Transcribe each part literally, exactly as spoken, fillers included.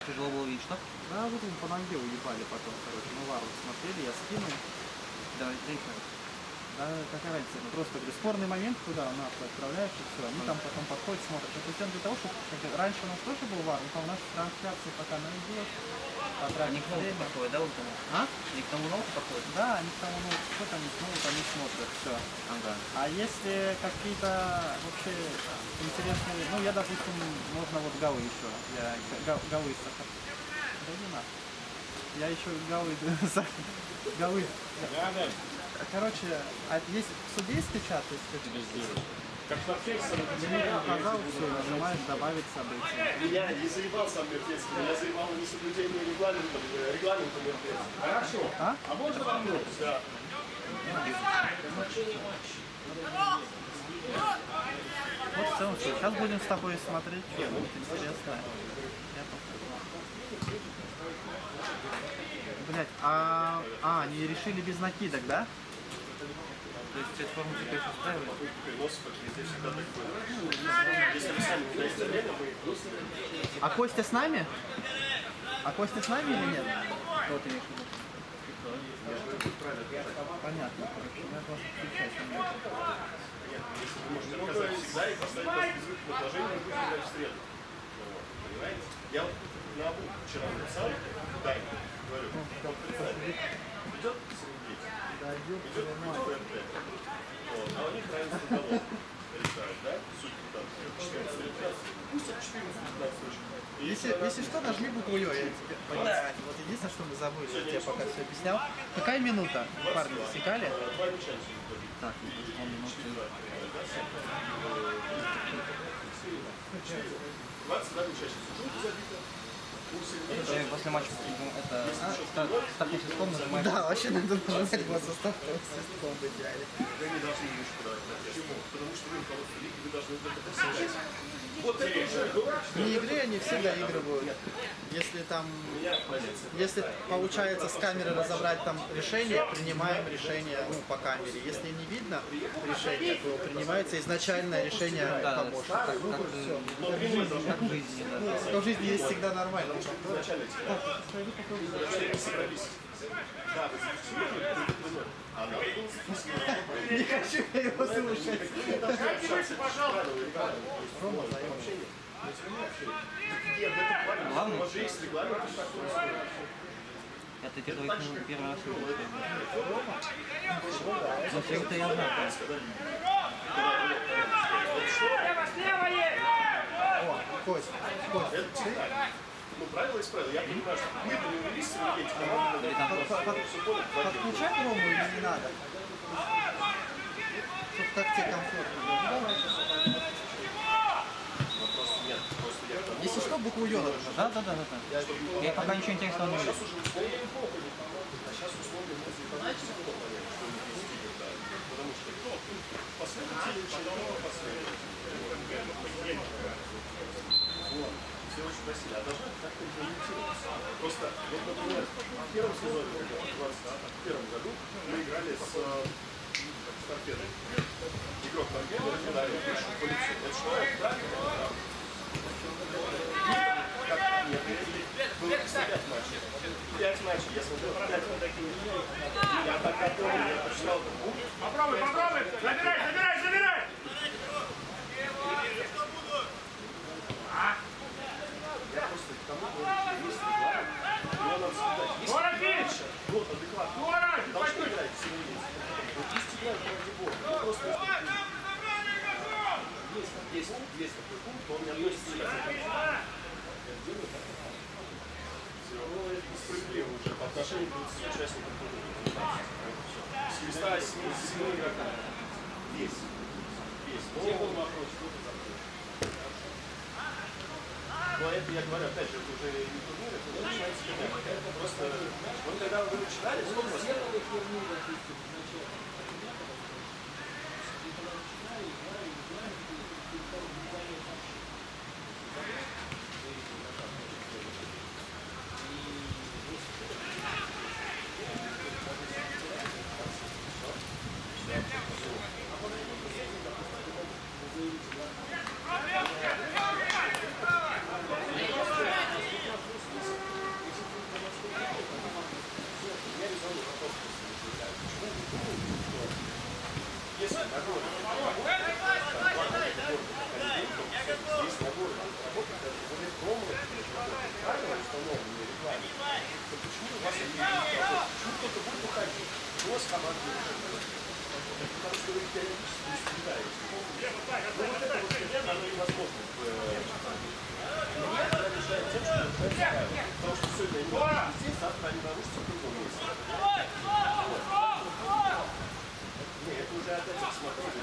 Тяжело было видеть, что? Да, вот им по ноге уебали потом, короче. Мы варвар смотрели, я скинул. Да, да, их надо. Да, какая разница, ну просто говорю, спорный момент, куда нахуй отправляешь и все. Они там потом подходят, смотрят. Это сделано для того, чтобы как, раньше у нас тоже был вар, но там у нас трансляции пока не идет. Они к ноуту подходят, да, вот тому? А? Они к тому ноуту подходят? Да, они к тому, ну, что там не смотрят, они смотрят, все. Ага. А если какие-то вообще интересные, ну я, допустим, можно вот галы еще, я га- галы сахар. Да не нахуй. Я еще галы, галы. Короче, а есть судейский чат, если ты Как в Форфексе, показал, все, нажимаешь добавить события. меня не заебал сам мертвецкий, меня заебало несоблюдение регламента, регламента мертвецкий. Хорошо. А? А можно вопрос? Да. Вот в целом все. Сейчас будем с тобой смотреть, что будет интересно. Я посмотрю. Блять, а, а, они решили без накидок, да? То есть цвет формы теперь устраивает? Философы везде всегда так будет. Если вы сами удаете время, мы А Костя с нами? А Костя с нами или нет? Что ты имеешь в виду? Понятно, короче. Я просто включать не могу. если вы можете отказать всегда и поставить вас без выхода положения, вы будете играть в среду. Вот, понимаете? Я вот на обу вчера написал, дай, говорю, вот представь, идет среднесть, идет ПТ, вот, а у них равенство голов решают, да? Суть там четырнадцать пятнадцать, пусть это четырнадцать пятнадцать очень. Если, если что, нажми букву Ё, я тебе понятно. Вот единственное, что мы забыли, я тебе пока все объяснял. Какая минута? Парни засекали? Два мяча сегодня. Так, он минуты. двадцать два мяча сейчас забито. Ты после матча ну, это старт свистком нажимаешь. Да, вообще надо нажимать вот состав свистком в идеале. Вы не должны немножко подавать протест. Потому что вы руководство лиги, вы должны это посылать. Вот это уже. Вне игры они все доигрывают. Если там, если получается с камеры разобрать там решение, принимаем решение ну, по камере. Если не видно решение, то принимается изначальное решение Да, помощника. как, Ну, как, все. как в жизни, да. Что в жизни есть всегда нормально. Изначально все собрались. Да, вы зафиксировали, а надо было зафиксировать. Не хочу я его слушать. Общаться, пожалуйста. Рома, заебал. Где в этом плане? Главное. У вас же есть регламент, что такое. Это ты только первый раз видел. Ну, все это я знаю. О, Кость, Кость, Это всегда. Ну, правило есть правило. Я понимаю, что мы не увелись с энергетикой. Или там просто... подключать Рому или не надо? Чтоб как тебе комфортно. Вопросов нет. Просто я к тому, Если что, букву Ё надо. Да, да, да, да, да. Я пока ничего интересного не вижу. сейчас уже условно похуй. А сейчас условно можно понять, что понять, что не вести играют. Потому что кто? Последователи, человек последователи. Вот. Все очень просили. А должна как-то имплементироваться. Просто, вот, например, в первом сезоне, в двадцать первом году, мы играли с с торпедой. Игрок торпеды ударил выше по лицу. Это что? Правильно? Как нет, было пять матчей. Пять матчей, я смотрел пять таких. Я так готовил, я прочитал этот букв. Попробуй, попробуй! Забирай, забирай, забирай! Я просто к тому говорю, есть регламент, его надо соблюдать. Если Воробич! вот адекватно, Воробич, должны пойдем! играть все вместе. Вот есть играют ради бога. Ну, просто есть, есть, есть такой пункт, он не относится к этому. Я делаю так. Все равно это несправедливо уже по отношению к двадцати участникам турнира. С листа семи игроков. Есть. Есть. Но он вопрос, что это за. Но это, я говорю, опять же, это уже не турнир, это уже начинается когда. Просто, вот когда вы начинали, сколько у вас? Голос команды. Потому что вы периодически не съедаете. Ну вот это вот примерно оно невозможно. Меня это решает тем, что решает правило. Потому что сегодня они находятся здесь, завтра они нарушатся в другом месте. Не, это уже опять смотрели.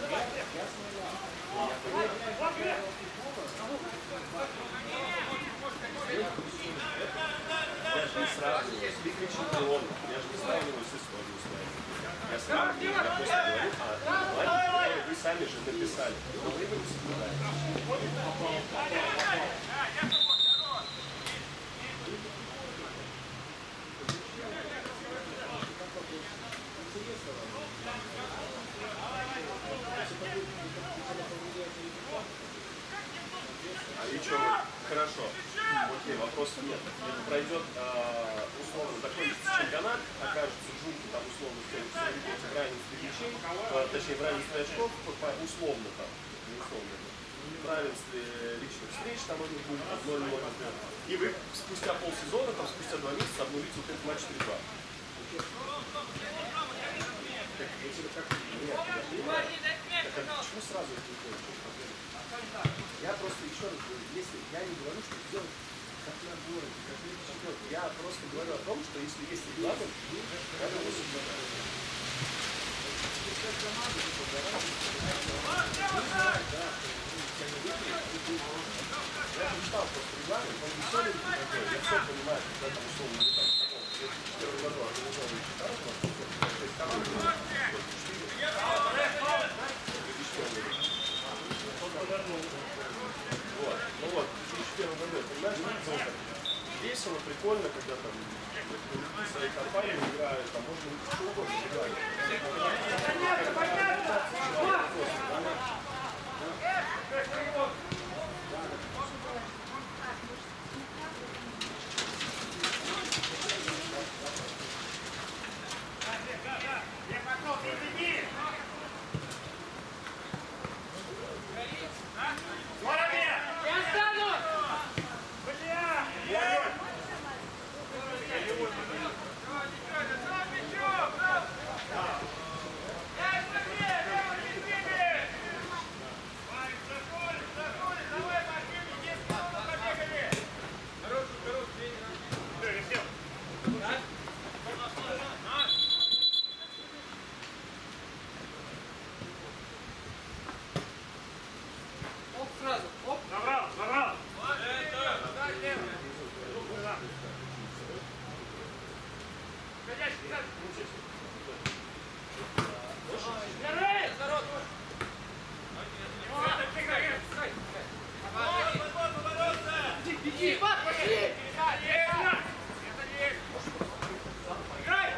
Я же не сравниваю с Виктором Чемпионом. Я же не сравниваю с историей своей. Я сравниваю, я просто говорю о плане, который вы сами же написали. Но вы его не соблюдаете. А и что? Хорошо. Окей, вопросов нет. Это пройдет, э, условно, закончится чемпионат, окажется Джунки там условно в в равенстве мячей, э, точнее в равенстве очков, условно там, не условно, в равенстве личных встреч, там они будут ноль ноль, например. И вы спустя полсезона, там спустя два месяца обнулите вот этот матч три два. Так, я тебе как... Нет, я понимаю. Так, а почему сразу это не делать? Я просто еще раз говорю, если я не говорю, что сделать как на городе, как на чемпионате, я просто говорю о том, что если есть регламент, надо его соблюдать. Я прочитал просто регламент, он веселенький такой, я все понимаю, когда там условно не так, в первом году организованный чемпионат, у нас шесть команд, вот. Ну вот, в две тысячи первом году, понимаешь, ну, весело, прикольно, когда там в своей компании играют, там можно что угодно играть. Понятно, понятно! Я пошел, ты иди! Молодец! Я стану! Бля! Я! Оп, сразу, оп. Забрал, забрал! Народ! Беги, Пат, пошли! Играй!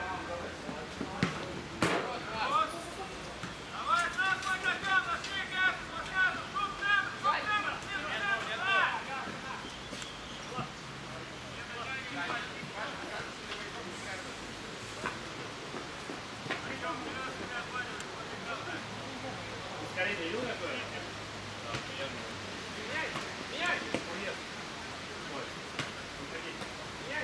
Скорее, не Юля, то есть? Меняй! Меняй! Нет. Вот. Выходи. Меняй!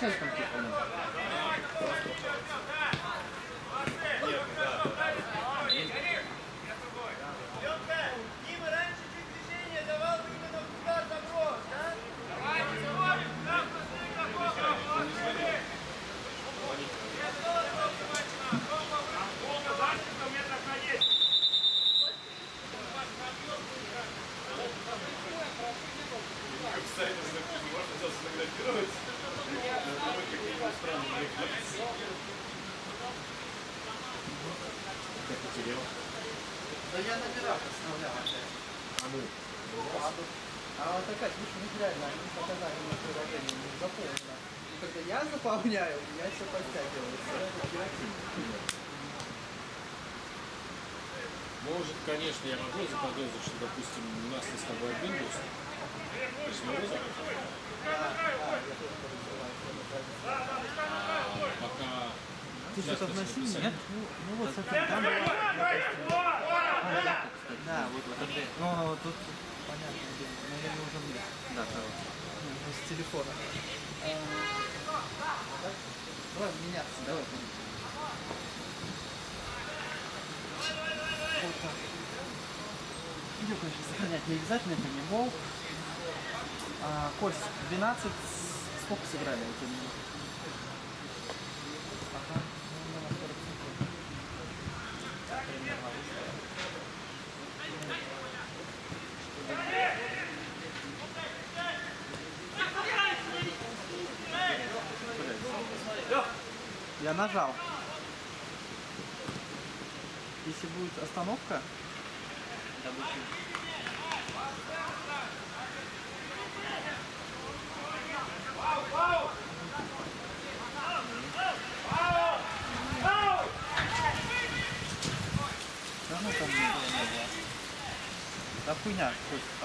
центром типа. Дима раньше чуть движение давал бы именно в удар заброс, да? Давайте смотрим, там Волга занята метров на десять. Кстати, можно сфотографировать. Как потерял? Да я на пирах оставлял опять. А ну? А вот опять, видишь, ну реально, они показали на приложении, не заполнено. И когда я заполняю, у меня все подтягивается. Может, конечно, я могу заподозрить, что, допустим, у нас с тобой один был. Посмотрю. Да, да, я тоже подозреваю, что это правильно. А пока... Ты что-то вносил, нет? Ну, ну вот, кстати, Метров там на была... десять. Да, вот, вот. Ну, тут понятно, где, но я не уже мне. Да, короче. С телефона. А, так? Давай меняться, давай. Вот так. Видео, конечно, сохранять не обязательно, это не гол. А, Кость, двенадцать, сколько сыграли эти минуты? Ага, ну, на сорок секунд. Примерно выставили. Я нажал. Если будет остановка, да, ну там не было, не было. Да хуйня, хоть там.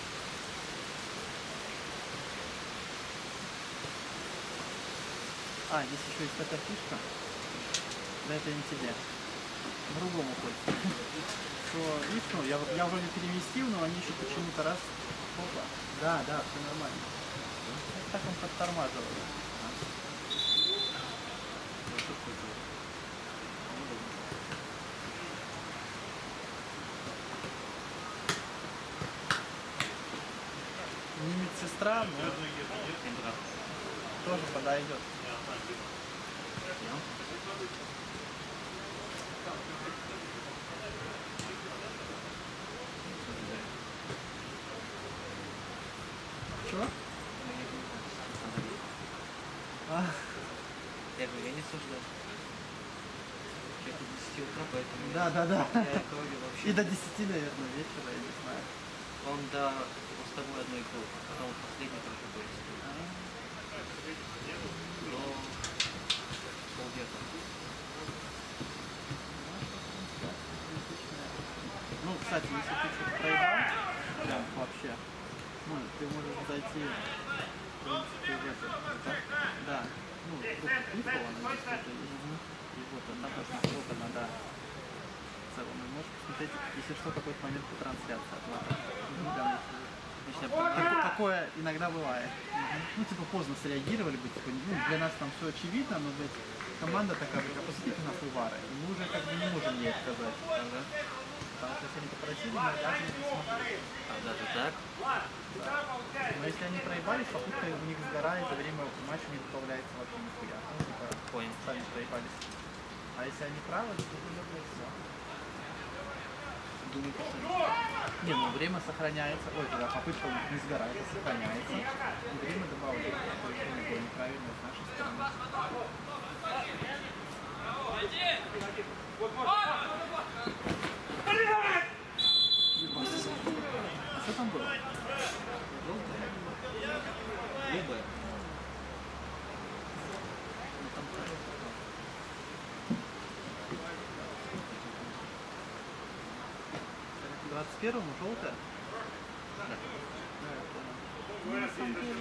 А, здесь еще есть такая фишка. Да это не тебе. Другому хоть. Что, видишь, ну, я, я вроде переместил, но они еще почему-то раз. Опа. Да, да, все нормально. Так он подтормаживает. Не медсестра, но тоже подойдет. Чего? А, Я говорю, я не суждаю. Что-то с десяти утра, поэтому да, да, да. я этого вообще. И до десяти, наверное, вечера, я не знаю. Он до с тобой одной игры, а потом последний только будет. До полдека. Ну, кстати, если ты что-то проиграл, прям вообще, ну, ты можешь зайти, в принципе, в это, да, да, ну, просто кликал, она здесь это есть, и вот, а там очень сколько надо в целом, и можешь посмотреть, если что, какой-то момент по трансляции отмотать. Ну, да, такое, такое иногда бывает. Ну, типа, поздно среагировали бы, типа, ну, для нас там все очевидно, но, блядь, команда такая, блядь, опустите нас увары, и мы уже как бы не можем ей отказать. Ага. Потому что если они попросили, мы обязаны посмотреть. А даже так? Но если они проебались, попутка у них сгорает, за время матча не добавляется вообще нихуя. Ну, типа, Понял. сами проебались. А если они правы, то тут уже, блядь, все. Думаю, что Не, ну время сохраняется. Ой, когда попытка у них не сгорает, а сохраняется. И время добавляется. То есть это было неправильно с нашей стороны. А что там было? желтая. Любая. Ну там тоже. двадцать первому желтая? Да. Да, я понял. Ну, на самом деле,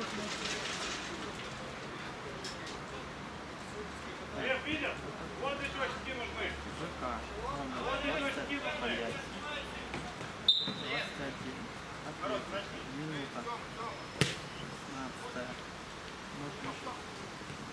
Лев, видел? Вот для чего очки нужны. ЖК. Номер Вот для чего двадцать очки нужны. пять. двадцать один. Отлично. Минута. шестнадцатая. Можно еще.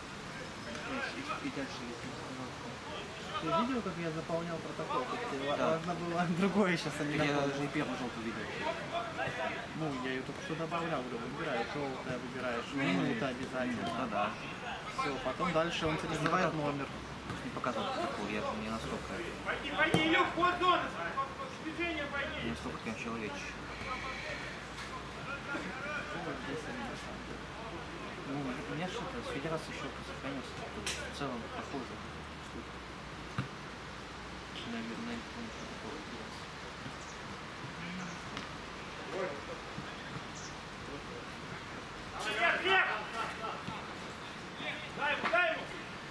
и, и дальше если остановку. Ты видел, как я заполнял протокол? Как тебе Да. важно было другое сейчас, а не Я такое. даже и первую желтую видел. Ну, я ее только что добавлял, говорю, выбираешь желтое, выбираешь минуты обязательно. Да, да. Все, потом дальше он тебе называет номер. Не показывал протокол, я не настолько, Пойди, пойди, Илюх, вот зона. Движение не пойди. настолько прям человечек. Вот здесь они на самом деле. Ну, у меня что-то с федерацией еще сохранился. Тут в целом похоже. На, на электронный протокол федерации. Вверх, вверх. Дай ему, дай ему.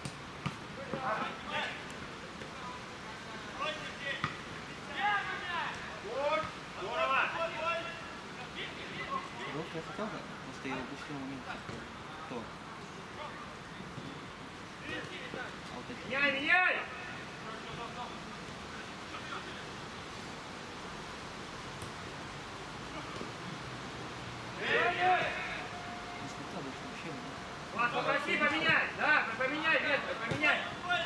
Вот, здорово. Желтый я хотел, просто я упустил момент. Кто? А вот эти. Меняй, меняй. Не смотрел больше вообще. не- Влад, попроси поменяй. Да, поменяй, ветер, поменяй.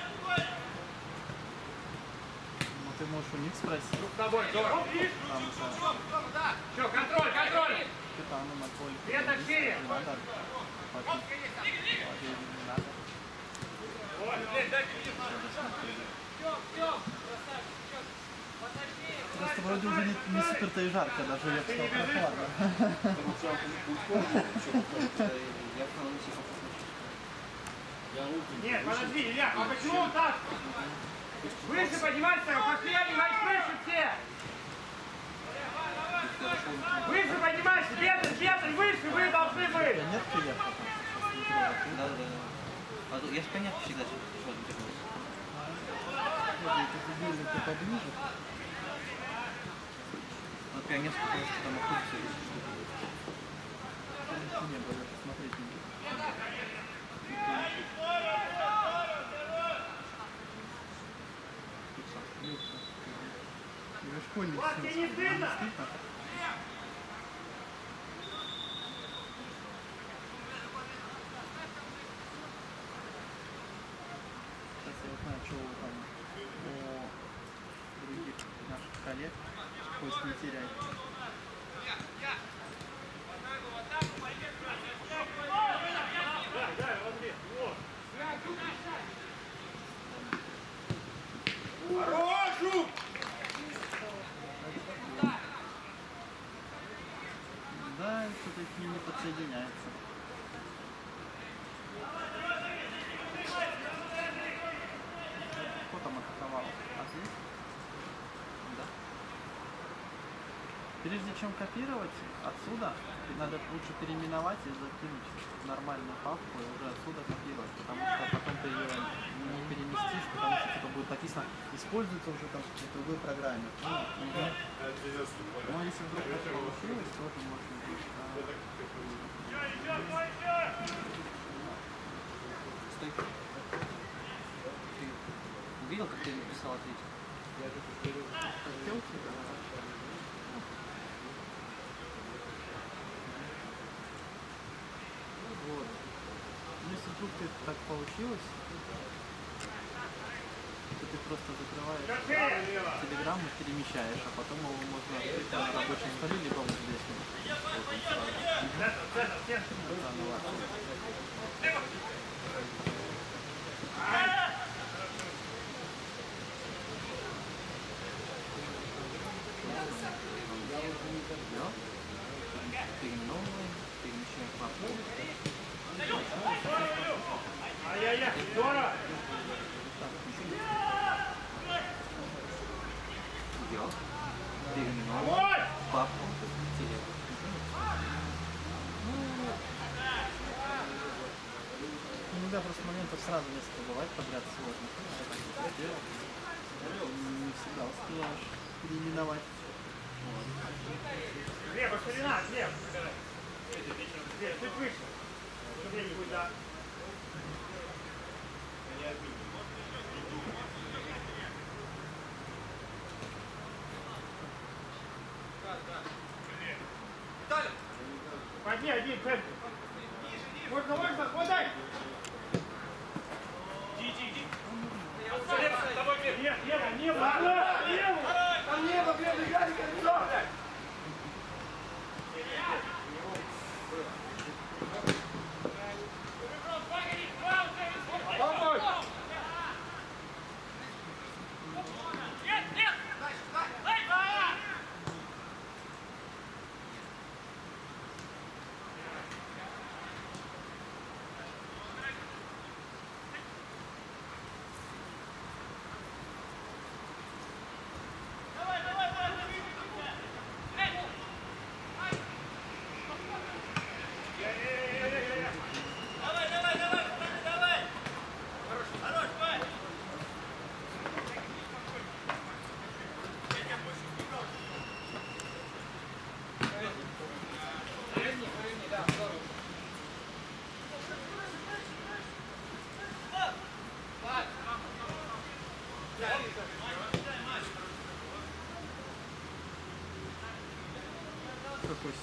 Ну, ты можешь у них спросить. С тобой, здорово. Там за Все, контроль, контроль. капитана на поле. Ветер шире. Не надо. Попить. Не надо. Просто вроде уже не, не супер-то и жарко, даже я бы сказал прохладно. Я понял, не тихо. Нет, подожди, Илья, а почему он так? Выше поднимайся, пошли, поднимай выше все. Выше поднимайся, ветер, ветер, выше вы должны быть. Нет привет. Да, да, да. А то я ж понятно всегда что делать. Ты поближе. Вот прям несколько раз что там находится. Не было, даже смотреть не буду. Уже школьник. Влад, тебе не стыдно? Сейчас я узнаю, что там у других наших коллег. Пусть не теряй. Да, да, вот здесь, вот. Хорошу! Да, что-то к ним не подсоединяется. Кто там атаковал? Отлично. Да. Прежде чем копировать отсюда, надо лучше переименовать и закинуть в нормальную папку и уже отсюда копировать, потому что потом ты ее не переместишь, потому что типа будет написано используется уже там в какой-то другой программе. Ну, но если вдруг так получилось, тоже можно будет. Еще, еще, еще! Стой. Ты увидел, как ты написал ответ? Хотел тебя? Вот. Если вдруг ты так получилось, то ты просто закрываешь телеграмму, перемещаешь, а потом его можно открыть на рабочем столе, либо вот здесь. Вот, да, ну ладно. Да. Переименовываем, перемещаем папку. Ай-яй-яй, здорово! Идет. Переименовываем Ой! папку. Телегу. Иногда просто моментов сразу несколько бывает подряд сложно. Не всегда успеваешь переименовать. Глеб, ширина, Глеб! Глеб, чуть выше. Где-нибудь, да. Подни один, центр. Можно, можно, хватай!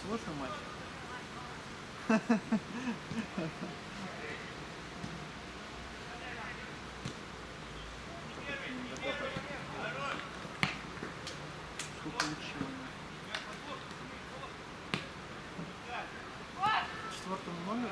свой матч? Сколько лучше? Четвертому номеру?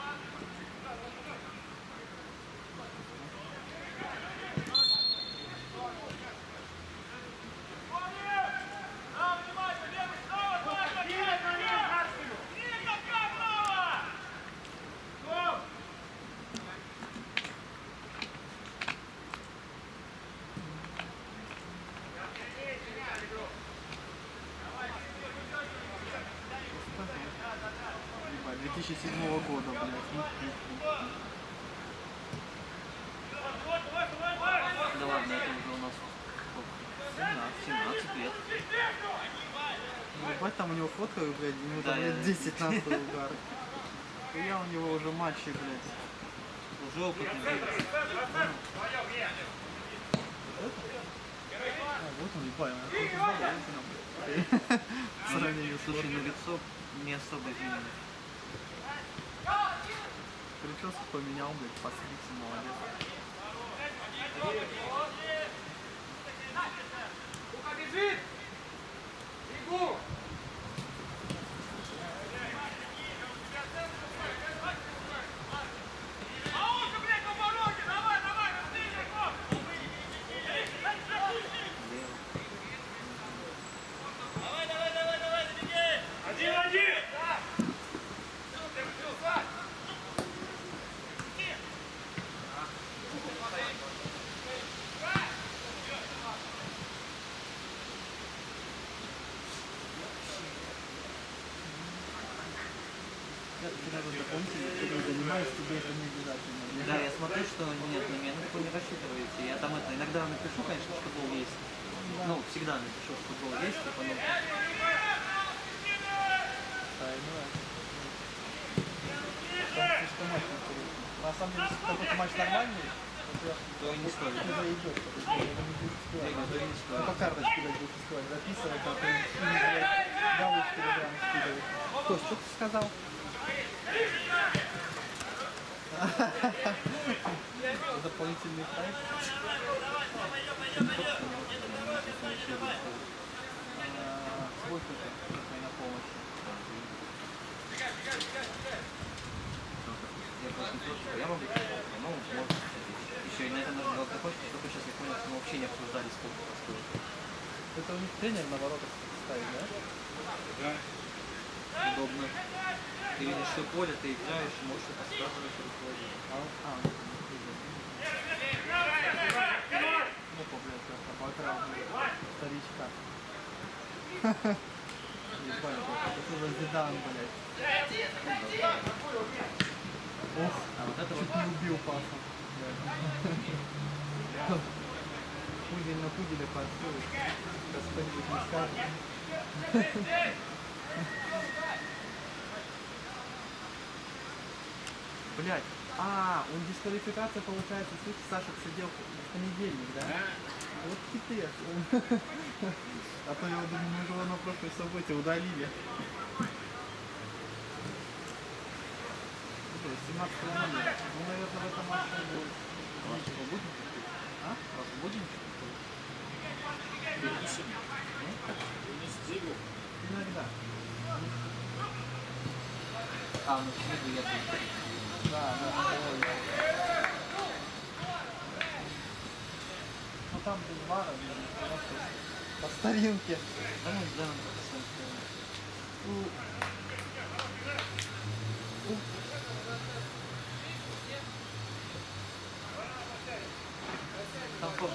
две тысячи седьмого года, блядь. Да ладно, это уже у нас семнадцать, семнадцать лет. Ебать, там у него фотка, блядь, ему Да, там я- лет десять нахуй угар. Я у него уже матчи, блядь. Уже опытный игрок. А, вот он, ебать, он хоть и здоровый, блядь. В сравнении с Слушай, фоткой. ну лицо не особо изменилось. Прическу поменял, блядь, постригся, молодец. Кука бежит! Бегу! А он же, блядь, на пороге! Давай, давай, быстрее, Коп! Давай, давай, давай, давай, забеги! Один, один! Я сразу дополнительно, когда занимаюсь, тебе это не обязательно. блядь. Да, я смотрю, что нет, на меня на такое не рассчитываете. Я там это иногда напишу, конечно, что футбол есть. Ну, всегда напишу, что футбол есть, типа, ну, Тройное. Там слишком матч интересный. На самом деле, если какой-то матч нормальный, то я то и не стоит. не зайдет, потому что я не буду Да, успевать. то и не Ну, стоит. по карточке, блядь, будешь успевать записывать, а то им, блядь, галочки телеграм скидывать. Кто, что ты сказал? Дополнительный хайп. А, Свой кто-то такой на помощи. Я просто не то, что я могу, ну, может. Еще и на это нужно было такой, что только сейчас я понял, что мы вообще не обсуждали, сколько это стоит. Это у них тренер на воротах ставит, да? Удобно. Ты видишь, что поле, ты играешь, можешь что-то сказывать, руководить. А, а, ну, по, блядь, как обокрал, блядь, старичка. Ебать, это за Зидан, блядь. Ох, А вот это чуть вот, не убил паса. Пудель на пуделя подходит. Что-нибудь не скажет. Блять, а, он дисквалификация получается, слышишь, Саша сидел в понедельник, да? Вот хитрец. А то я думаю, мы же его на прошлой субботе удалили. семнадцатого номера. Ну, наверное, в этом матче он будет. вас будем? А? Вас будем? Иногда. А, ну в среду я тут. Да, да, да. Ну там без вара, блин, просто по старинке. Да, мы да, У- у- там форма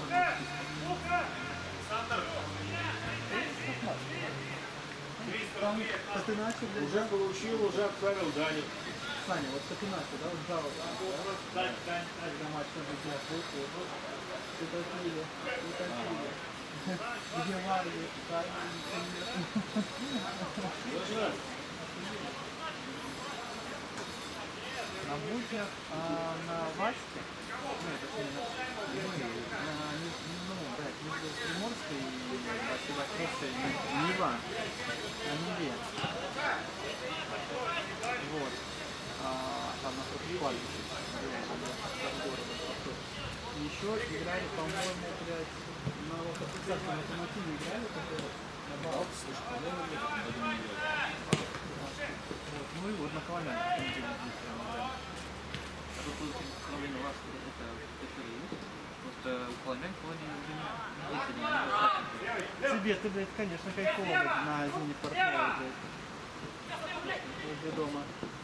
Там Катыначо, блядь, Уже получил, уже отправил Даню. Саня, вот Катыначо, да, вот Джава, да? Дань, Дань, Когда матч уже был, вот, вот, вот такие, вот такие. Где Варги, на мультях, а на Ваське, ну, это не на, на, не- ну, блядь, между Приморской и Василокровской Нива на Неве. Вот. А, там напротив кладбища. Еще играли, по-моему, блядь, на локомотиве играли, который на балл. Вот. Ну и вот на Коломяне. А тут, вот, кроме вас, это территория есть? Просто у Коломян колония уже не Тебе, ты, блядь, конечно, кайфово, блядь, на зимней портовой, блядь. Возле дома.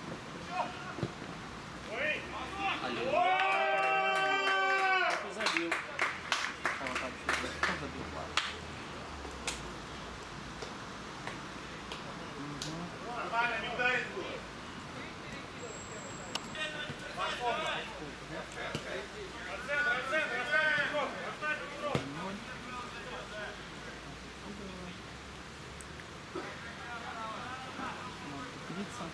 Кто забил? Кого там еще? Кто забил? Нормально, не ударит было. От центра, от центра, оставь игрок, оставь игрок. Птица.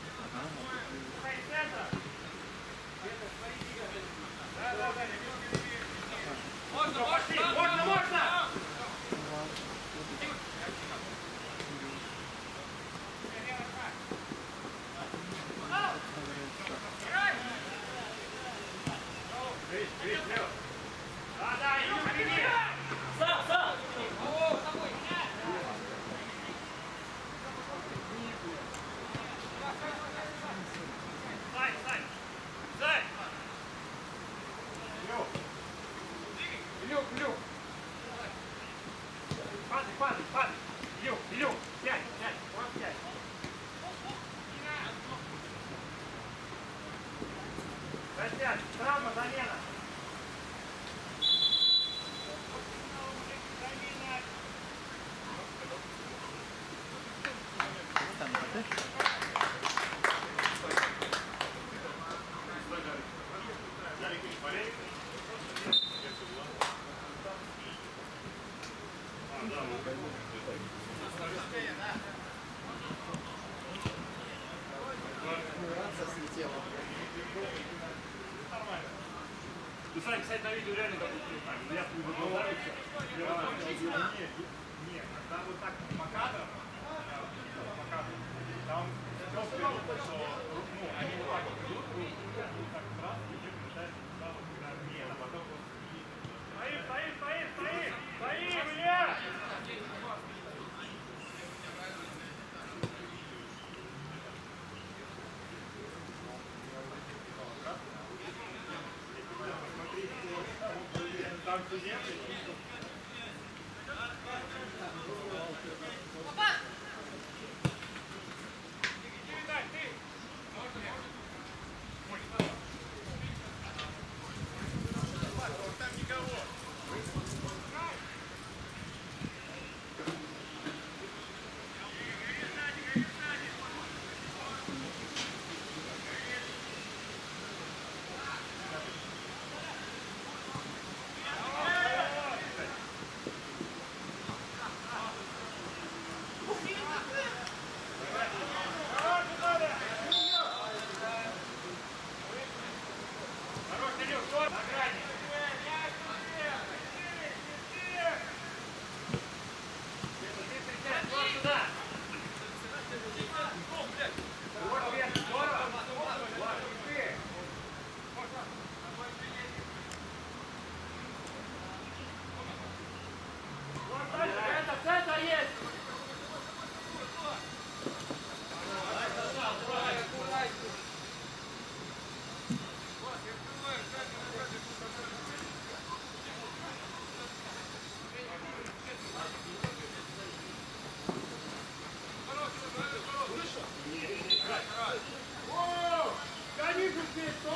Можно, можно, можно, можно! Да, да, иди, иди! Сам, сам! О, с тобой! Сань, Сань! Сань! Илюк, Илюк! Падай, падай, падай! Илюк, Илюк! Пять, пять, вот пять! Костян, травма, замена! Там, ты? Ты, Сань, кстати, на видео реально как будто я тут ударился. Нет, нет, когда вот так по кадрам, по кадрам, там просто видно, что ну, они вот так вот идут, вот так раз, и где пытаются туда вот, когда нет, а потом просто стоит, стоит, стоит, стоит, стоит, блядь! Там студенты. Там никого. Это есть! О! Гони быстрее, что?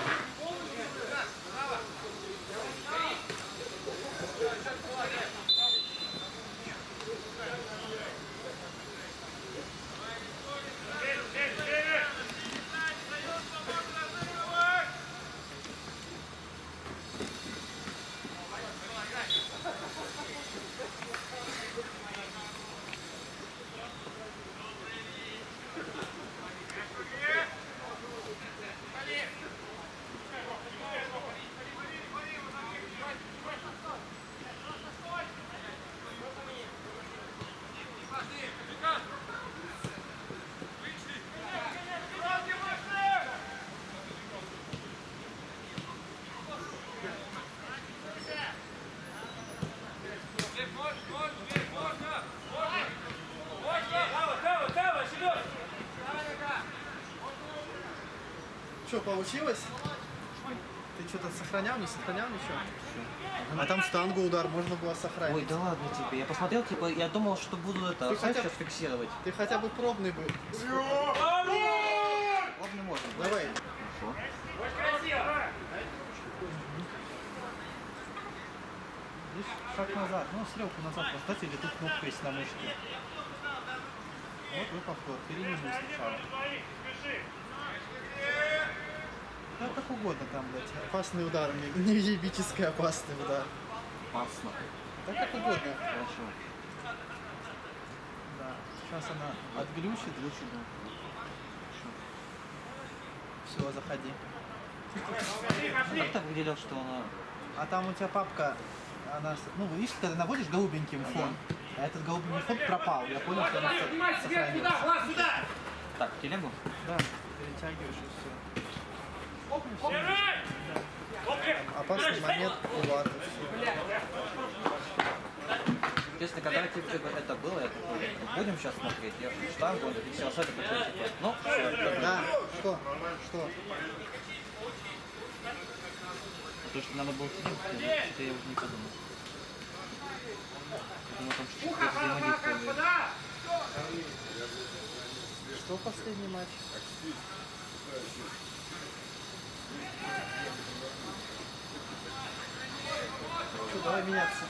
Получилось? Ты что-то сохранял, не сохранял ничего? А там штангу удар можно было сохранить. Ой, да ладно тебе. Я посмотрел, типа, я думал, что буду это, Ты знаешь, хотя- сейчас фиксировать. Ты хотя бы пробный бы. Ладно, можно. Давай. Хорошо. Очень красиво. Видишь, шаг назад. Ну, стрелку назад поставьте, или тут кнопка есть на мышке. Вот вы повтор. Перенизу сначала. Да как угодно там, блядь. Опасный удар. Не- Неебический опасный удар. Опасно. Да как угодно. Хорошо. Да. Сейчас она отглючит. Ключи, да. Все, заходи. Как ты определил, что она... А там у тебя папка, она, с- ну, видишь, когда наводишь голубеньким фон, а этот голубенький фон пропал. Я понял, что она со- Поднимай себе сохранилась. туда, глаз сюда. Так, телегу? Да, перетягиваешь и все. Держи. Опасный момент у ваты. Если когда типа, это было, я такой, будем сейчас смотреть, я штангу, он фиксировал, это такой, типа, ну, все, это Да, что? Что? то, что надо было телегу, что-то я уже не подумал. Я думал, там что-то Ухо, взаимодействие. господа. Что последний матч? Что, давай меняться.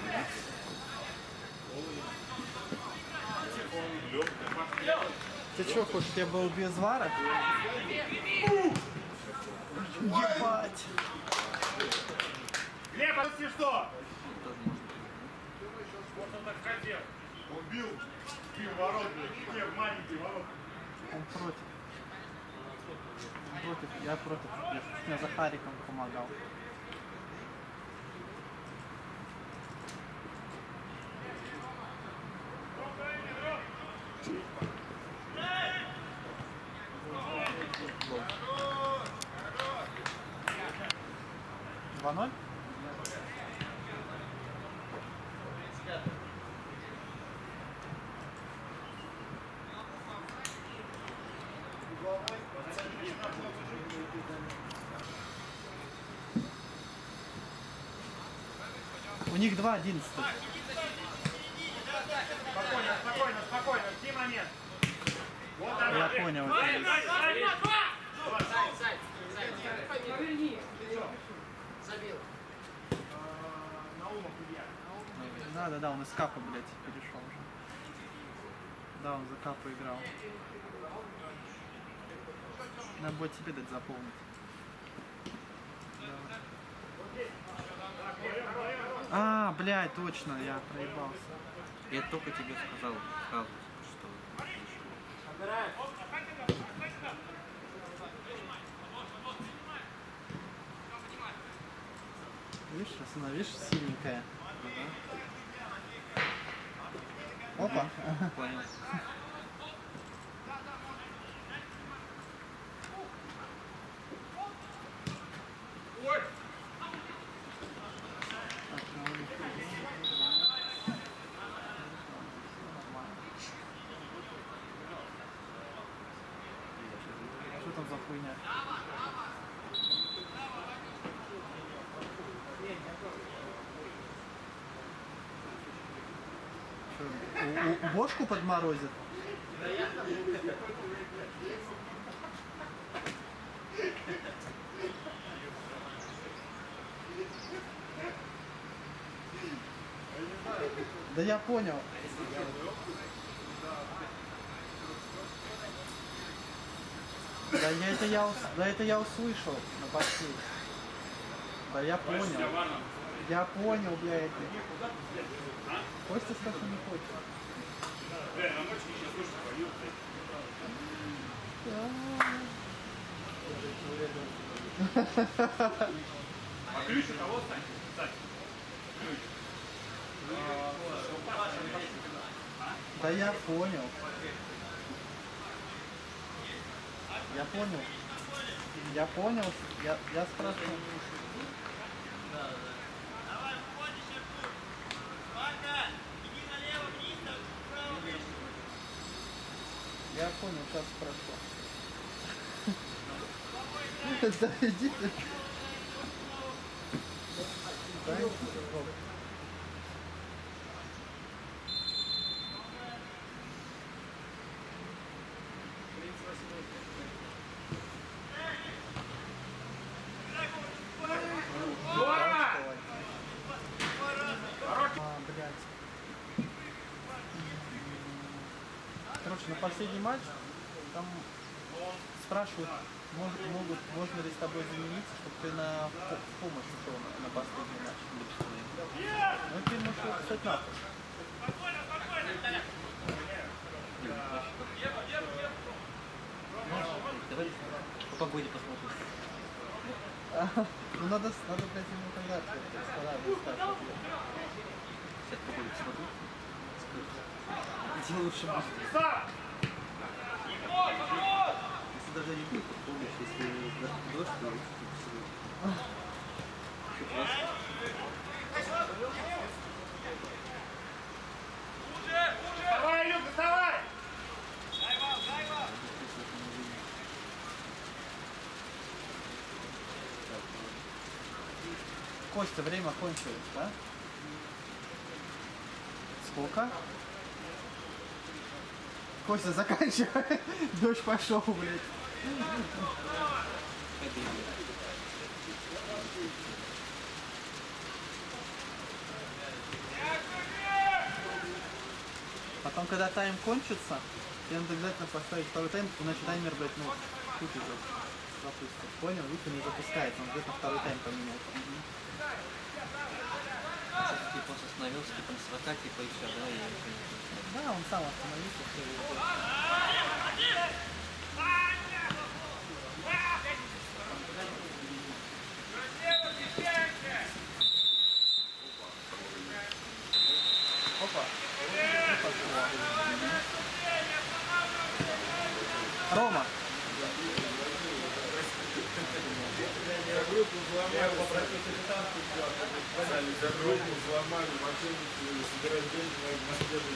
Ты что, хочешь, я был без вара? Ебать! Глеб, а ты что? Вот он так хотел. Он бил, бил ворот, блядь, не, в маленький ворот. Он против. Он против, я против. Я, я за Хариком помогал. два ноль? У них два одиннадцать. Спокойно, спокойно, спокойно. Жди момент. Вот она. Я понял. это Дай, есть. дай, дай. Наумов Илья. Да, да, да, он из капа, блядь, перешел уже. Да, он за капу играл. Надо будет тебе дать заполнить. Да. А, блядь, точно, я проебался. Я только тебе сказал сразу, что... Видишь, сейчас она, видишь, синенькая. Опа. Понял. Ой. Что там за хуйня? Что, у- у- бошку подморозит? Да я понял. Да я это я, ус- да это я услышал на бассейне. Да я понял. Я понял, блядь. Костя сказал, что не хочет. Бля, на ночь сейчас тоже поют, блядь. А ключ у кого, Сань? Сань. Да я понял. Я понял. Я понял. Я, я спрашиваю. Я понял, сейчас спрошу. Да иди ты. Дай. Здорово! А, блядь. Короче, на последний матч там спрашивают, мож- могут, можно ли с тобой замениться, чтобы ты на в в помощь ушел на, на последний матч. Ну ты можешь писать нахуй. Давай по погоде посмотрим. Ну надо, с- надо, блядь, ему тогда ответ сказать. Сейчас погоду посмотрю. Где лучше будет? Стоп! Если даже не будет, то помощь, если дождь, то лучше всего. Все просто. Давай, Илюха, вставай! Костя, время кончилось, да? Сколько? Костя, заканчивай. Дождь пошел, блядь. Потом, когда тайм кончится, тебе надо обязательно поставить второй тайм, иначе таймер, блядь, ну, тут уже запустит. Понял? Вика не запускается, он где-то второй тайм поменяется. Типа он остановился, типа на сорока, типа и все, да, и ничего не происходит. Да, он сам остановился, все, и всё. Опа. Рома. Группу взломали, попросил капитанку сделать, за группу взломали, мошенники собирают деньги на Москве,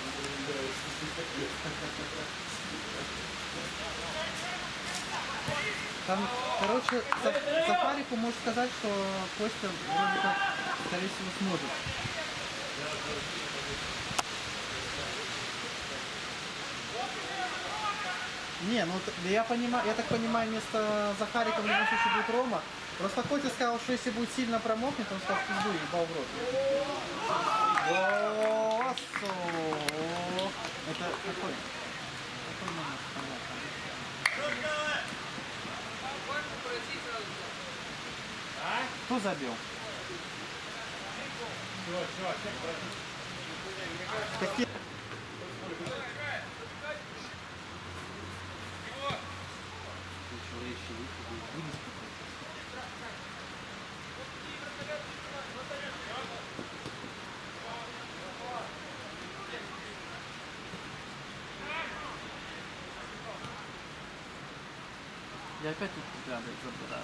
Там, короче, Са- Сафарику может сказать, что Костя вроде как, скорее всего, сможет. Не, ну т- я понимаю, я так понимаю, вместо Захарика в любом случае будет Рома. Просто Костя сказал, что если будет сильно промокнет, он сказал, что пизду, ебал в рот. О, осо. Это какой? Какой номер? Понятно. Кто забил? Какие? Человечий выход будет вынести. Я опять тут взгляды забираю.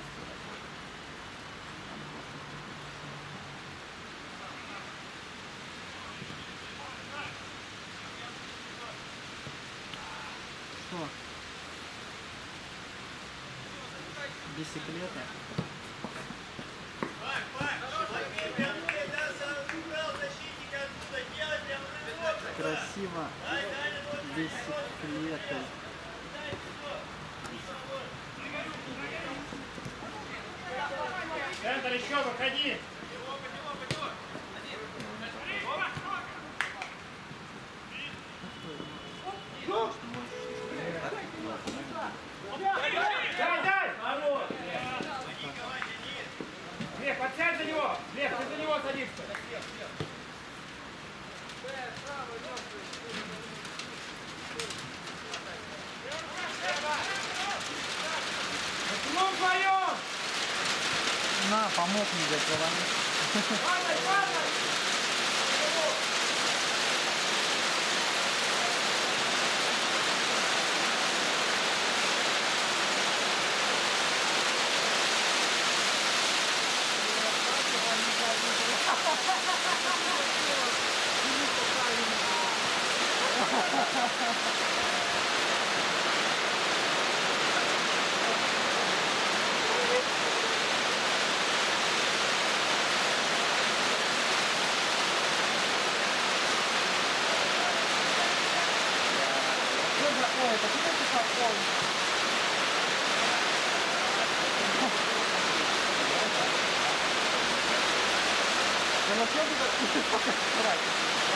Что? Бисиклеты? Красиво. Бисиклеты. Центр, еще выходи! Дай, дай! Лев, подсядь за него! Лев, ты за него садишься! Ну вдвоем! На, помог мне, блядь, голове. Падай, падай! Я на съемку пока брать.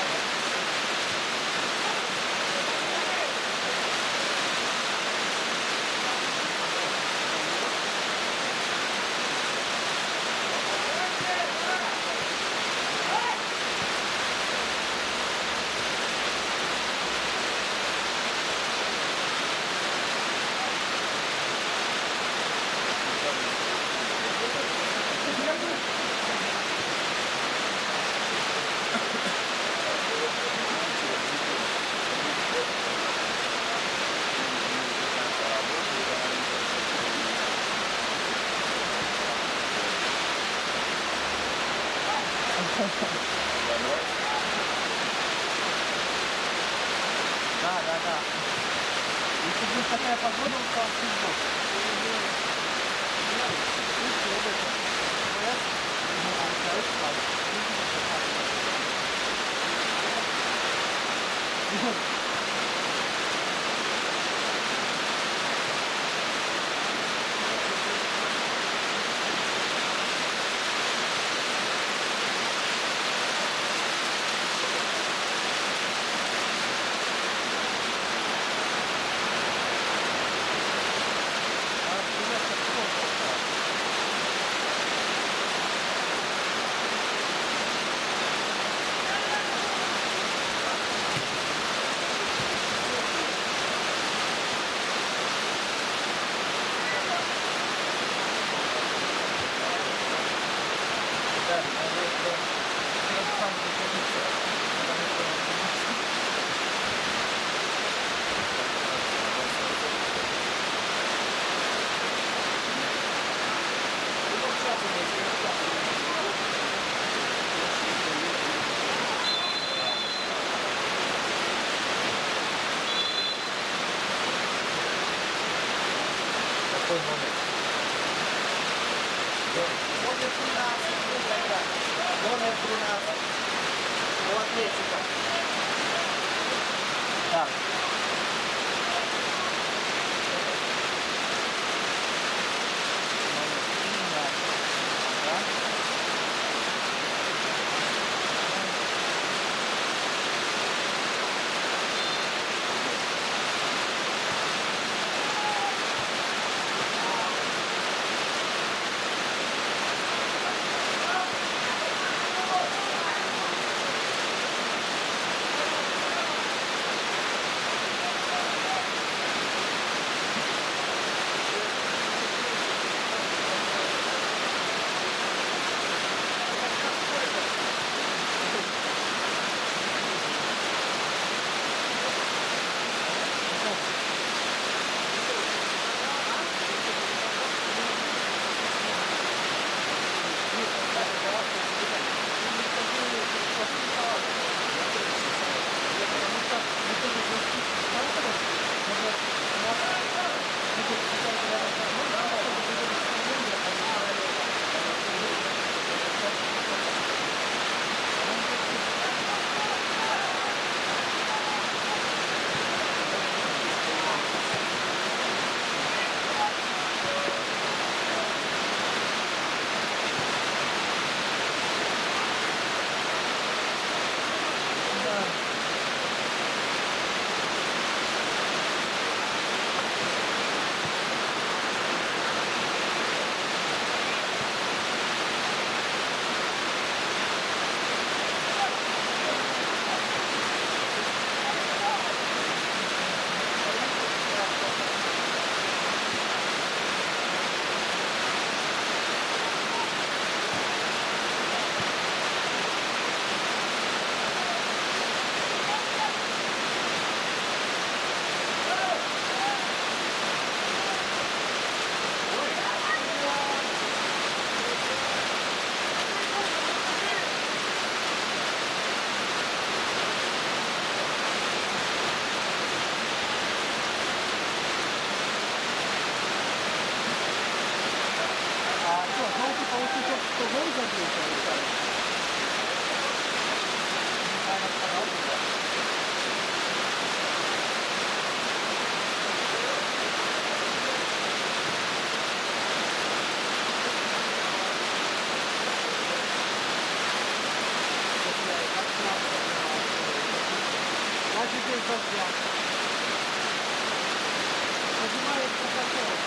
Да, да, да. Если будет такая погода, то футбол. Какой номер? Номер тринадцать, номер тринадцать. У Атлетика. Так. Номер тринадцать. Да? дождя. Поднимается котел.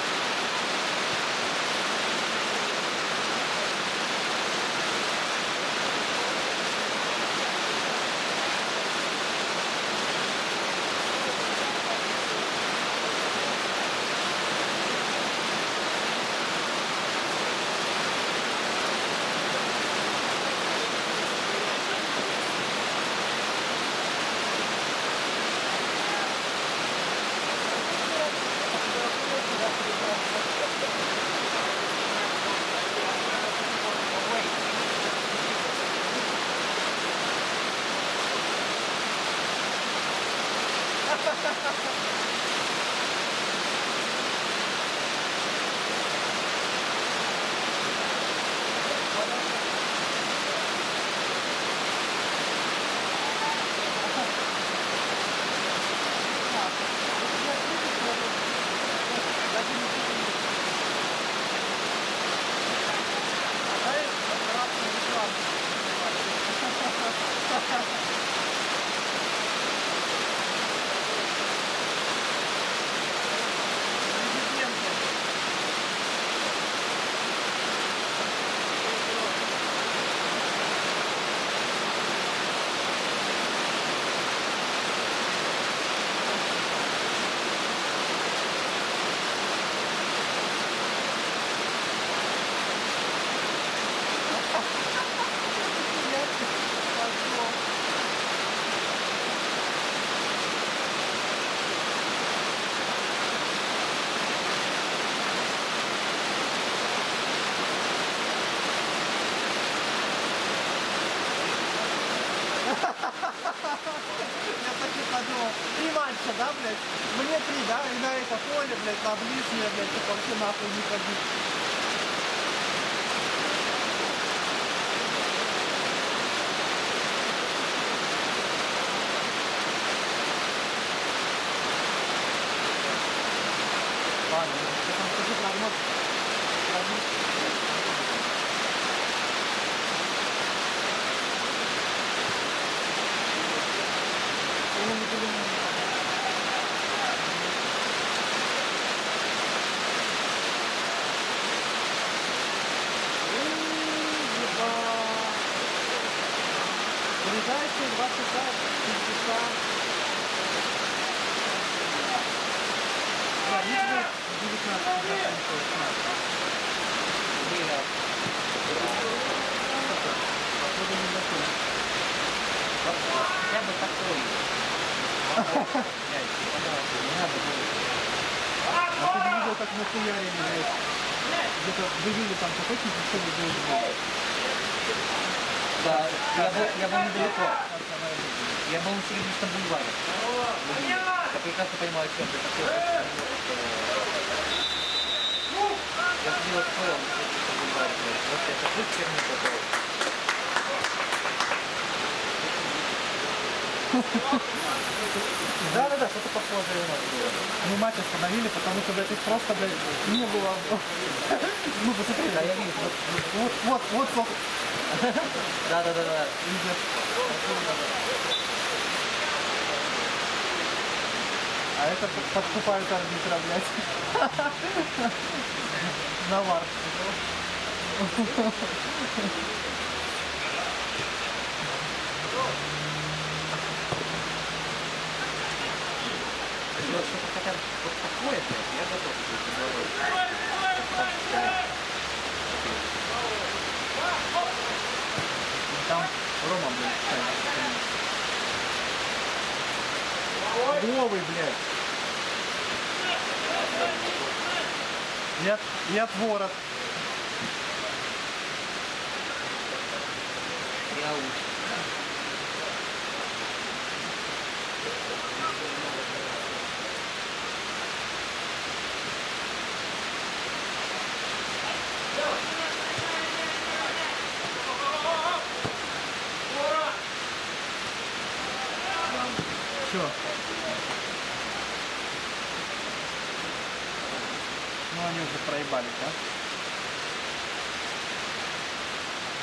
Я так и подумал. Три матча, да, блядь? Мне три, да? И на это поле, блядь, на ближнее, блядь, типа вообще нахуй не ходить. Ладно, я там скажу прогноз. Прогноз. Ну, не будем. Ближайшие два часа, три часа. Да, не будет девятнадцать, шестнадцать. Походу не готов. Я бы такой. Блядь, пожалуйста, не надо будет. А ты не видел, как мы хуярили, блядь? Где-то вы видели там какой дешевый был. Да, я был, я был недалеко. Я был на Серебряном бульваре. Я прекрасно понимаю, о чем ты такой. Я сидел в своем на Серебряном бульваре. Вот я такой херню такой. Да-да-да, что-то похожее у нас было. Мы матч остановили, потому что, блядь, их просто, блядь, не было. Ну, посмотри, Да, я вижу. вот, вот, вот, вот. Да, да, да, да. А это подкупают арбитра, блядь. На вар. Если вот что-то хотят вот такое, блядь, я готов это сделать. Там Рома, блядь, ставит. Новый, блядь. И от, и от ворот. Я учу. Чё? Ну они уже проебались, да?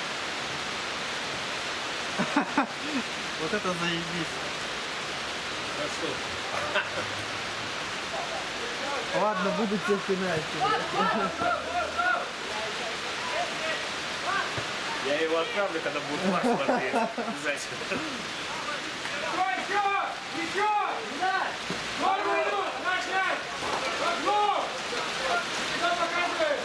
Вот это заебись. Ладно, буду тебе пенальти. Я его отправлю, когда будет флаг смотреть. Обязательно. Стой, еще! Еще! Норму идут! Начать! Одну! Что показывает?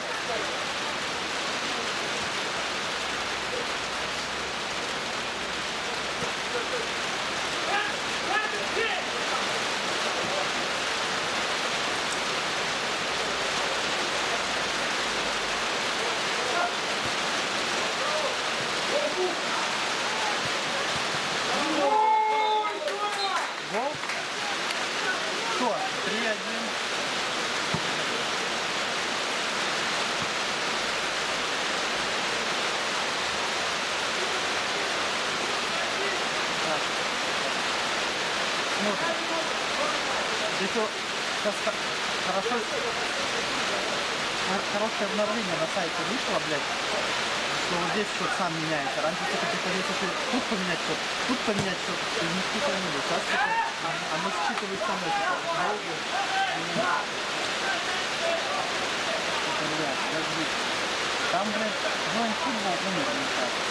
Гол? Что? три один. Так. Смотрим. Здесь вот сейчас хо- хорошо, хор- хорошее обновление на сайте вышло, блядь, что вот здесь счет сам меняется. Раньше типа типа если тут поменять счет, тут поменять счет, и не считали. Сейчас типа, оно считывает само типа. гол, блядь, это, блядь, подожди. Там, блядь, Joint Football умер, мне кажется.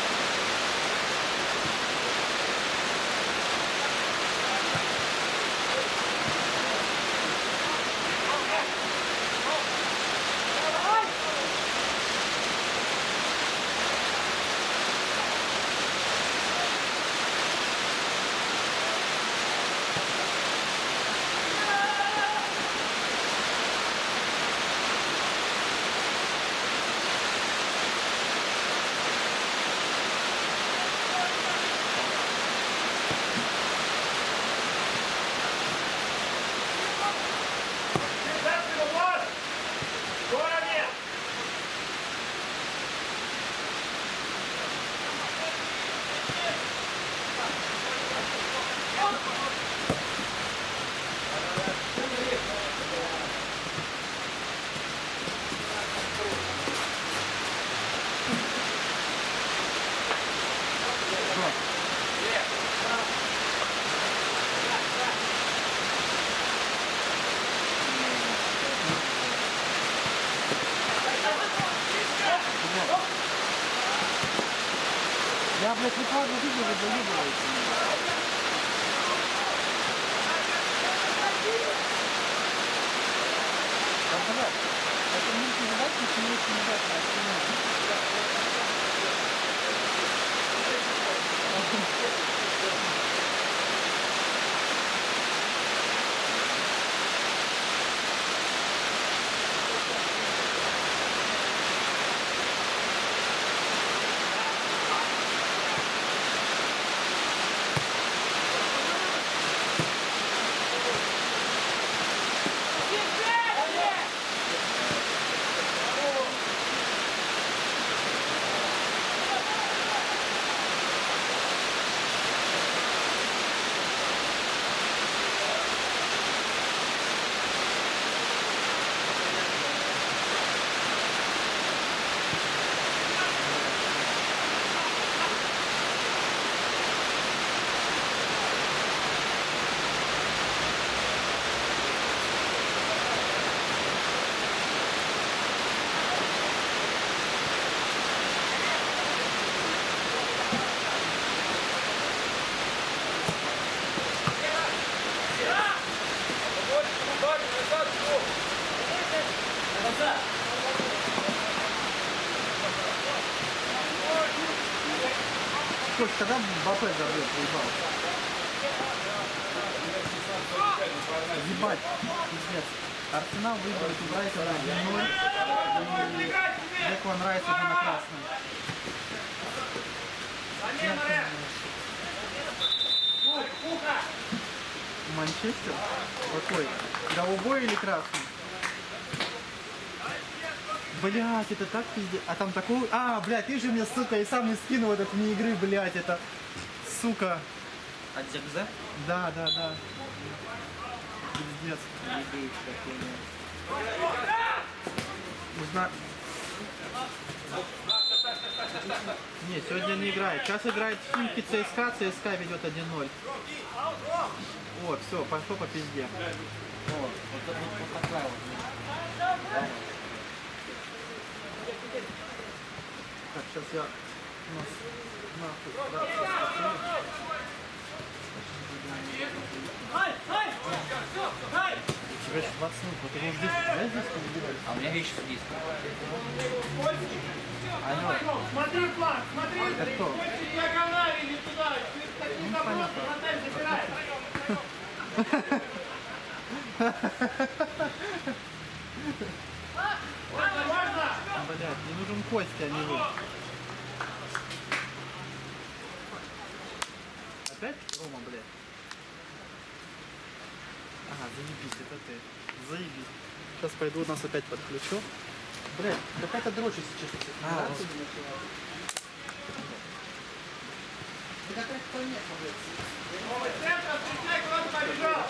Я, блядь, выкладываю видео, вы заебываете. Да, блядь, это мультизадача, если не очень удачно, а Слушай, когда Мбаппе забьет, поебал? Ебать, пиздец. Арсенал выигрывает у Брайтона один ноль. И Деклан Райс уже на красном. Манчестер? Какой? Голубой или красный? Блять, это так пиздец. А там такой... А, блядь, ты же мне, сука, и сам не скинул этот вне игры, блядь, это... Сука. От Зигзе? Да, да, да. Пиздец. Нужна... Не, сегодня не играет. Сейчас играет в Химки ЦСКА, ЦСКА ведет один ноль. О, все, пошло по пизде. О, вот, вот, вот такая вот. Так, сейчас я нас нахуй. Да, у тебя еще двадцать минут, вот его здесь, да, здесь победили? А у меня вещи в диске. Алло, Смотри, план, смотри. это кто? Очень диагонали или туда. Ты такие забросы, вратарь забирай. Можно, можно. Блядь, мне нужен Костя, а не вы. Опять Рома, блядь? Ага, заебись, это ты. Заебись. Сейчас пойду, нас опять подключу. Блядь, какая-то дрочь, если честно. А, Ты какая-то понятно, блядь. Новый центр, встречай, кто-то побежал.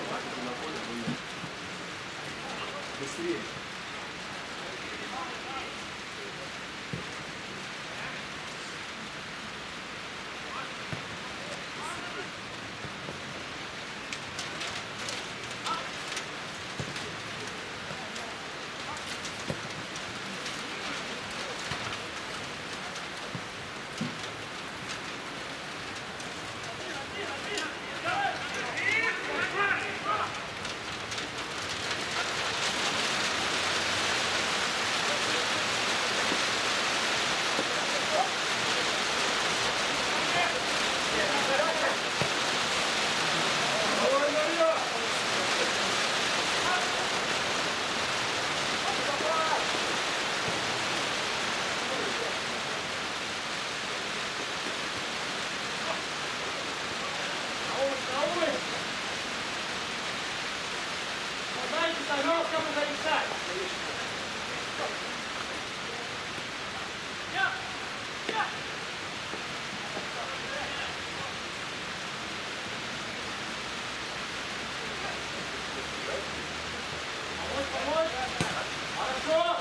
Быстрее. Подайте, пожалуйста, кому зависать. Помочь, помочь. Хорошо.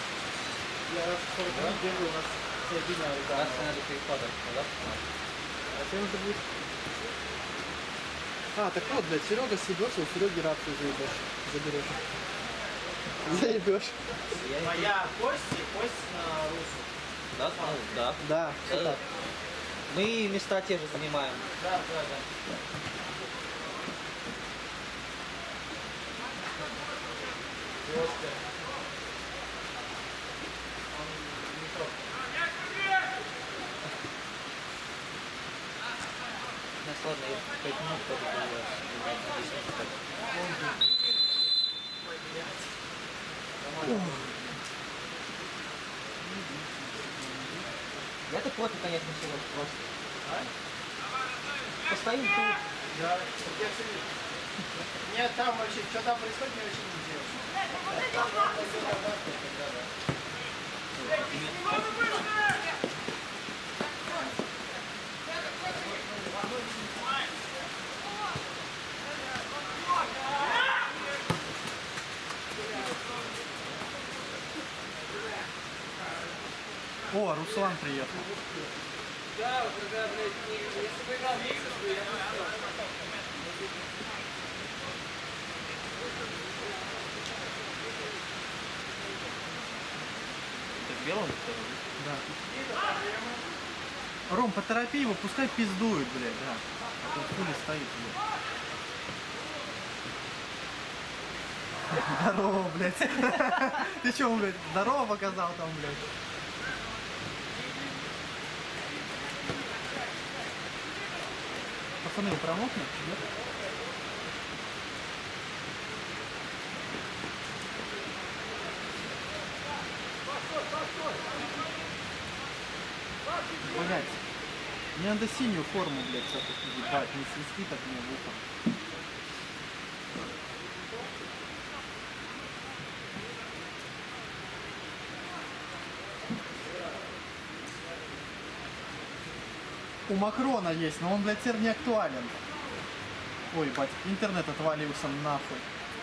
Я раз сорок три делаю, у нас соединяю. У нас надо переходов, да? Зачем это будет? А, так вот, блядь, Серега съебется, у Сереги рацию заебешь. Заберешь. Заебешь. Моя кость, кость на русу. Да, ну, да. Да, все Да. так. Мы места те же занимаем. Да, да, да. Просто. Он не тот. Ну, ладно, я пять минут подумаю. Я-то против, конечно, всего просто. Постоим тут. Да, так я все вижу. Мне там вообще, что там происходит, мне вообще не интересно. О, Руслан приехал. Да, когда, блядь, если бы играл месяц, бы я бы Ты в белом, что ли? Да. Ром, поторопи его, пускай пиздует, блядь, да. А то хули стоит, блядь. Здорово, блядь. Ты чё, блядь, здорово показал там, блядь? Пацаны, вы промокнут? Нет? Блядь, мне надо синюю форму, блядь, все-таки ебать, не свистит от меня в ухо. У Макрона есть, но он, блядь, теперь не актуален. Ой, бать, интернет отвалился нахуй.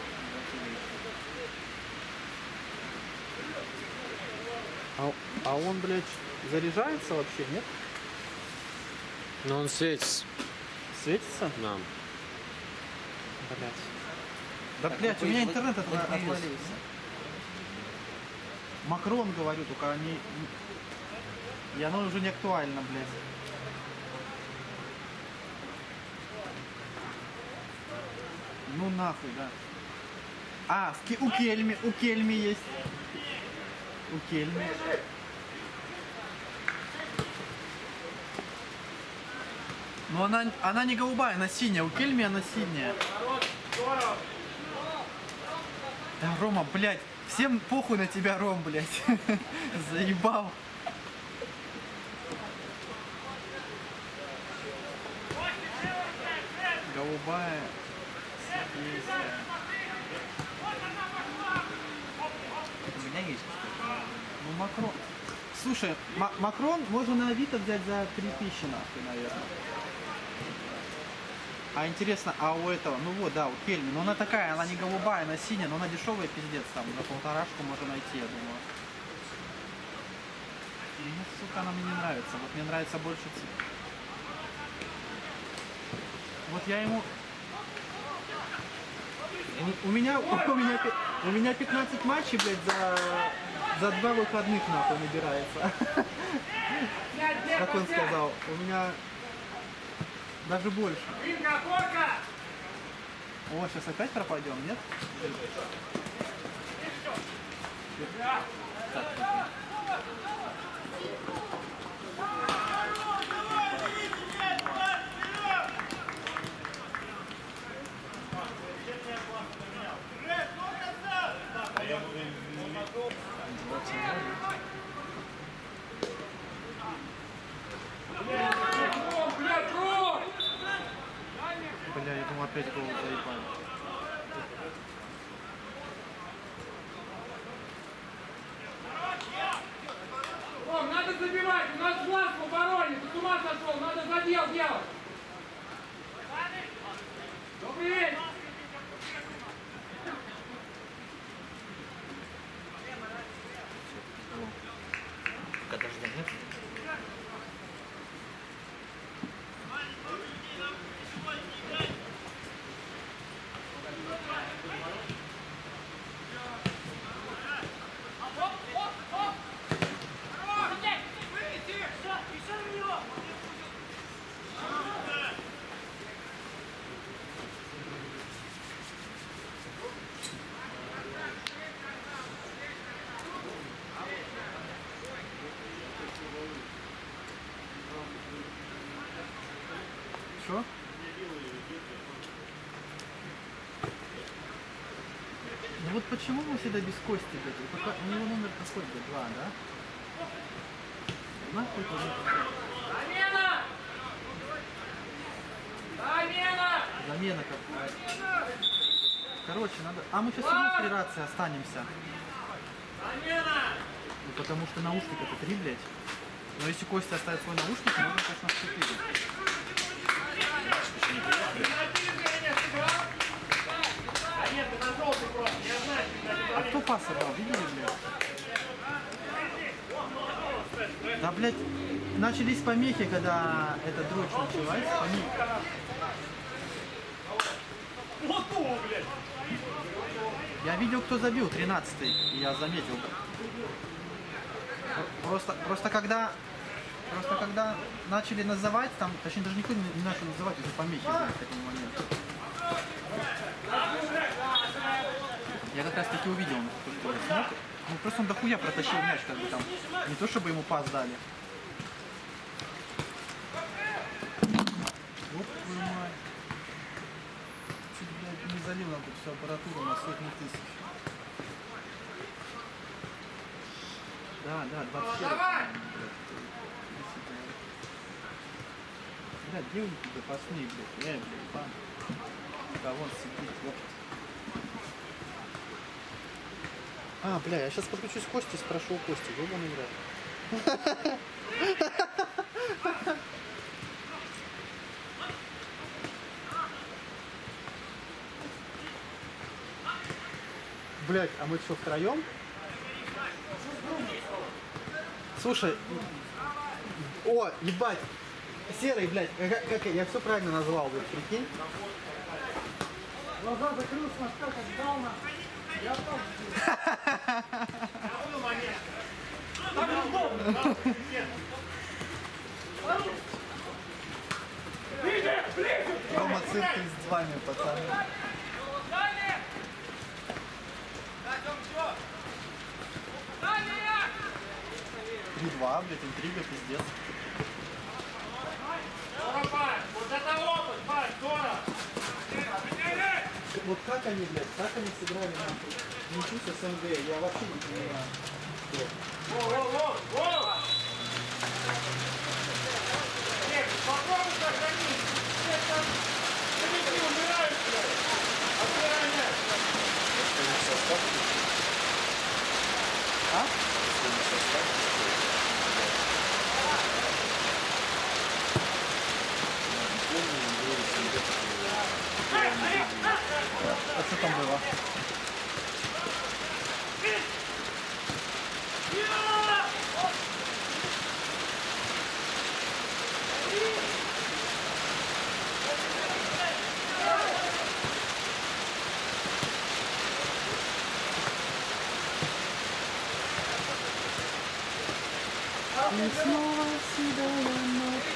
А, а он, блядь, заряжается вообще, нет? Но он светится Светится? нам. Блядь. Да, Так, блядь, у вы- меня вы- интернет вы отва- отвалился. отвалился. Макрон, говорю, только они... И оно уже не актуально, блядь. Ну нахуй, да. А, в Ке- у Кельми, у Кельми есть. У Кельми. Но она, она не голубая, она синяя. У Кельми она синяя. Да, Рома, блядь, всем похуй на тебя, Ром, блядь. Заебал. Голубая. Синая. У меня есть. Ну, Макрон. Слушай, Ма- Макрон можно на Авито взять за три тысячи, нахуй, наверное. А интересно, а у этого, ну вот, да, у Кельми, но она такая, она не голубая, она синяя, но она дешевая, пиздец, там, за полторашку можно найти, я думаю. Мне, сука, она мне не нравится, вот мне нравится больше цвет. Вот я ему... У, у меня, у меня, пи- у меня пятнадцать матчей, блядь, за, за два выходных, нахуй, набирается. Как он сказал, у меня даже больше. Инга, Корка! О, сейчас опять пропадем, нет? Блядь, Ром! Бля, я думаю, опять гол заебали. Ром, надо забивать, у нас глаз в обороне, ты с ума сошел, надо задел делать. Добрый вечер. Пока дождя нет. Что? Ну вот почему мы всегда без Кости, блядь? Вот пока- у него номер какой, блядь, два, да? Нахуй тоже. Замена! Замена! Замена какая. Короче, надо... А мы сейчас все равно в три рации останемся. Замена! Ну потому что наушник это три, блядь. Но если Костя оставит свой наушник, можно, конечно, в четыре. А нет, ты на желтый просто, я знаю, А кто пас отдал? Видели, блядь? Да, блядь, начались помехи, когда эта дрочь началась. Помехи. Вот то, блядь! Я видел, кто забил, тринадцатый, и я заметил. Просто, просто когда... Просто когда начали называть, там, точнее даже никто не, не начал называть, из-за помехи были в такой момент. Я как раз таки увидел, что я смог. Ну просто он дохуя протащил мяч, как бы там. Не то чтобы ему пас дали. Вот твою мать. Чуть, блядь, не залил нам тут всю аппаратуру на сотни тысяч. Да, да, двадцать четыре. Блядь, где у них запасные, блядь? Э, блядь, бан. Да, вон сидит, ёпт. А, бля, я сейчас подключусь к Косте и спрошу у Кости, ёбаный играет. Блядь, а мы что, втроем? Слушай, о, ебать, серый, блядь, как, как я все правильно назвал, блядь, прикинь. Глаза закрыл, смотрел, как дал на. Я там. Был момент. Так удобно. Ближе! Ближе! Дома цирк с вами, пацаны. Далее! Далее! три-два, блядь, интрига, пиздец. Здорово, Паш. Вот это опыт, Паш, здорово. Вот как они, блядь, как они сыграли нахуй? Ничего с СНГ, я вообще не понимаю. Во-во-во! Нет, попробуй сохранить. Нет, там старики умирают, блядь. Отбирай мяч. А? А что там было? И снова седая ночь.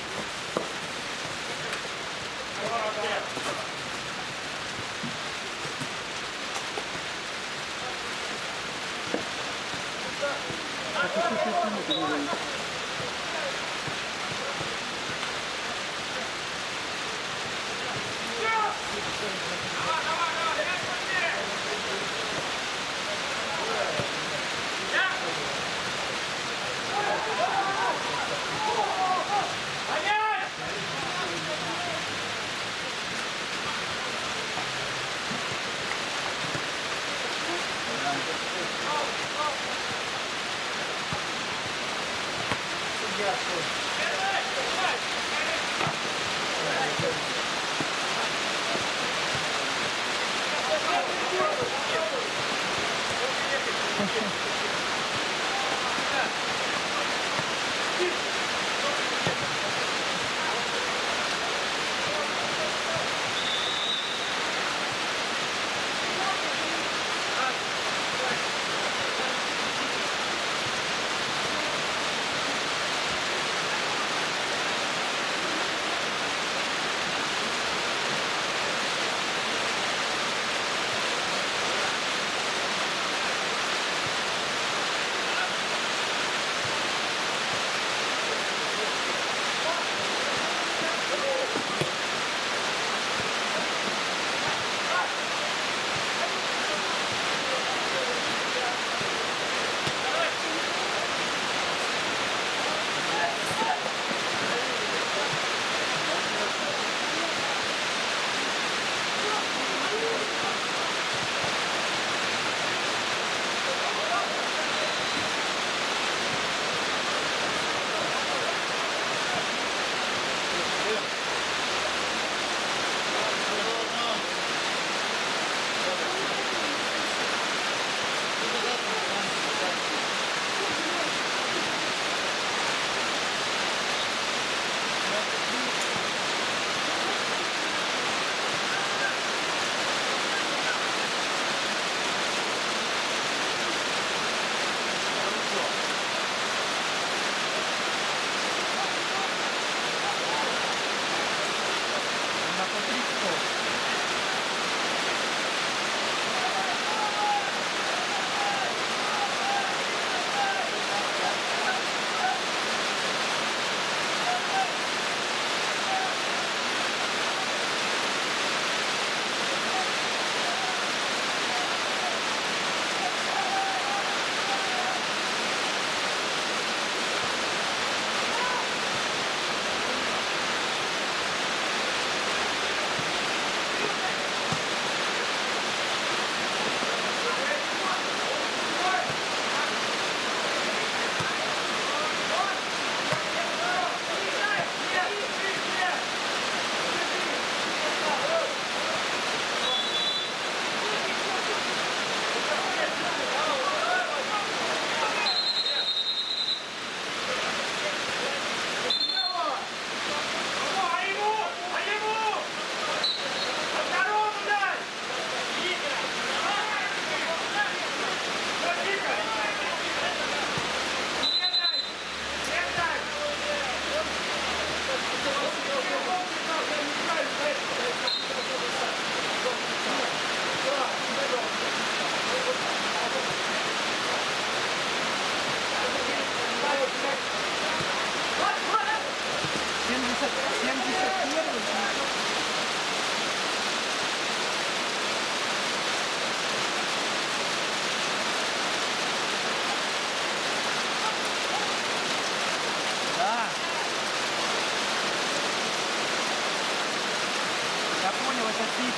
косить.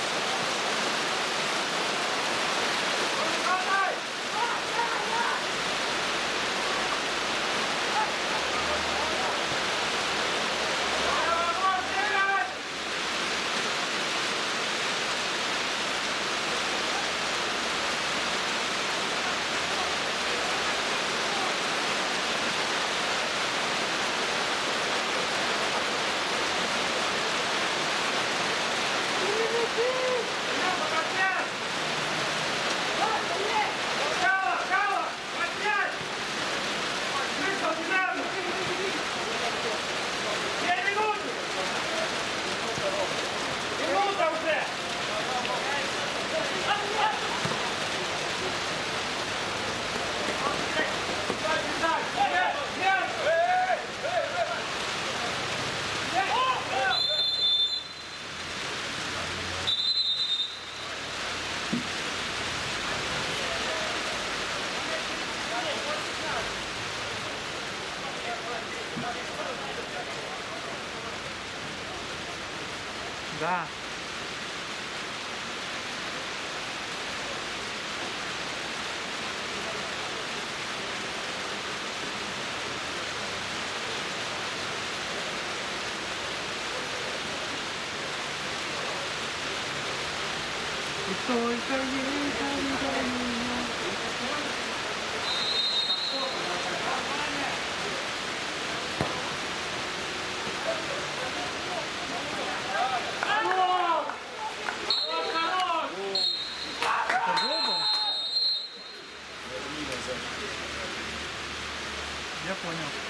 Да. И только ей когда меня. Это гол был? Я понял.